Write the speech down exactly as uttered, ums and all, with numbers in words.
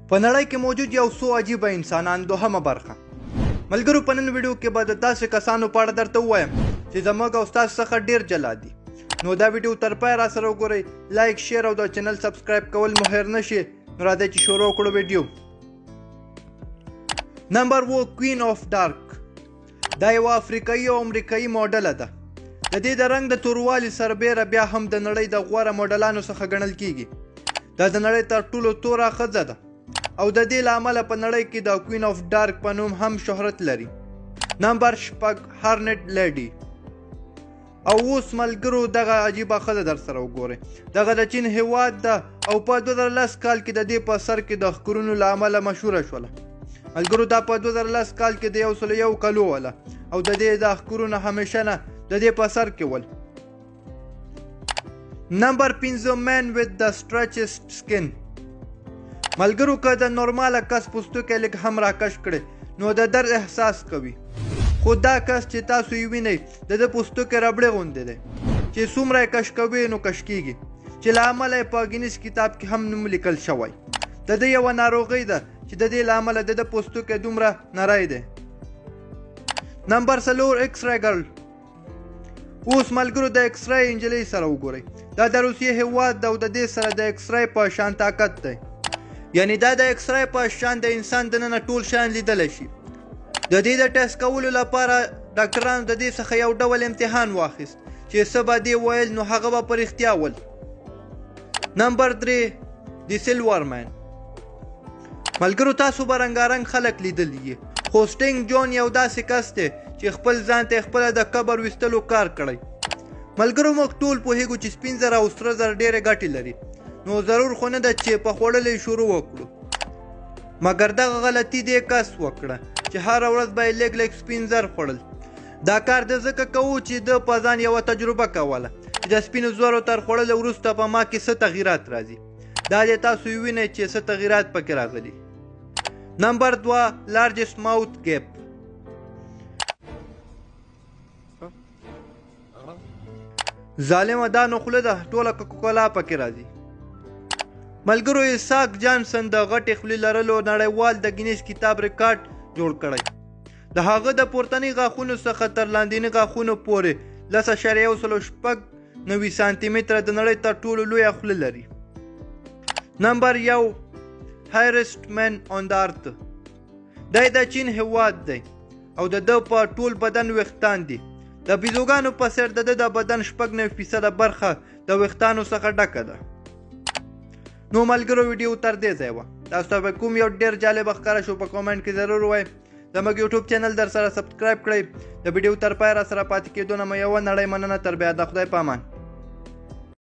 په نړۍ کې موجود یو څو عجیبه انسانان دوهمه برخه. ملګرو په نن ویډیو کې به د داسې کسانو په اړه درته ووایم چې زموږ او ستاسو څخه ډیر جلا دي. نو دا ویډیو تر پای را سره وګورئ، لایک شیر او د چینل سبسکرایب کول مو هیر نشي. نو راځئ چې شروع کړو ویډیو. نمبر و کوین آف ډارک. دا یوه افریقایي او امریکایي موډله ده. د دې د رنګ د توروالي سربیره بیا هم د نړۍ د غوره موډلانو څخه ګڼل کیږي. دا د نړۍ تر ټولو توره ښځه ده او د دې له امله په نړۍ کې د کوین آف ډارک په نوم هم شهرت لري. نمبر شپږ هارنټ لیډي. او اوس ملګرو دغه عجیبه ښځه در سره وګورئ. دغه د چین هیواد ده او په دوه زره لس کال کې د دې په سر کې د ښکرونو له امله مشهوره شوله. ملګرو دا په دوه زره لس کال کې د یو سلو یو کلو وله او د دې د ښکرونه همیشه نه د دې په سر کې ول. نمبر پنځه مین وذ د سټرچسټ سکن. ملګرو که د نورماله کس پوستکی لږ هم راکش کړي نو د درد احساس کوي، خو دا کس چې تاسو یې وینئ د ده پوستکی ربړې غوندې دی چې څومره یې کش کوي نو کش کیږي، چې له امله یې په ګینیز کتاب کې هم نوم لیکل شوی. د ده یوه ناروغۍ ده چې د دې له امله د ده پوستکی دومره نری دی. نمبر څلور ایکس ری ګرل. اوس ملګرو د ایکس ری انجلۍ سره وګورئ. دا د روسیې هیواد ده او د دې سره د ایکس ری په شان طاقت دی، یعنی دا د ایکس ری په شان د انسان دننه ټول شیان لیدلی شي. د دې د ټیسټ کولو لپاره ډاکټرانو د دې څخه یو ډول امتحان واخیست چې څه به دې ویل نو هغه به په رښتیا ول. نمبر درې د سیلور مین. ملګرو تاسو به رنګارنګ خلک لیدلی یې، خو سټینګ جون یو داسې کس دی چې خپل ځان ته خپله د قبر ویستلو کار کړی. ملګرو موږ ټول پوهیږو چې سپین زر او سره زر ډېرې ګټې لري، نو ضرور خو نه ده چې په خوړلو یې شروع وکړو. مګر دغه غلطي دې کس وکړه چې هره ورځ به یې لږ لږ سپین زر خوړل. دا کار د ځکه کوو چې ده په ځان یوه تجربه کوله چې د سپینو زرو تر خوړلو وروسته په ما کې څه تغییرات راځي. دا دې تاسو یې وینئ چې څه تغییرات پکې راغلي. نمبر دوه لارجسټ ماوث ګیپ. ظالمه دا نو خوله ده ټوله کوکاکولا پکې راځي. ملګرو ایساک جانسن د غټې خولې لرلو نړیوال د ګینیز کتاب ریکارډ جوړ کړی. د هغه د پورتني غاښونو څخه تر لاندیني غاښونو پورې لس اعشاریه یو سلو شپږ نوي سانتي متره د نړۍ تر ټولو لویه خوله لري. نمبر یو هایرسټ مین آن د ارت. دی د چین هیواد دی او د ده په ټول بدن ویښتان دي. د بیزوګانو په څېر د ده د بدن شپږ نوي فیصده برخه د ویښتانو څخه ډکه ده. نو ملګرو ویډیو تر دې ځای وه. تاسو ته به کوم یو ډېر جالب ښکاره شو په کومنټ کې ضرور ووایئ. زموږ یوټیوب چینل در سره سبسکرایب کړئ. د ویډیو تر پای را سره پاتې کېدو نه مو یوه نړۍ مننه. تر بیا د خدای په امان.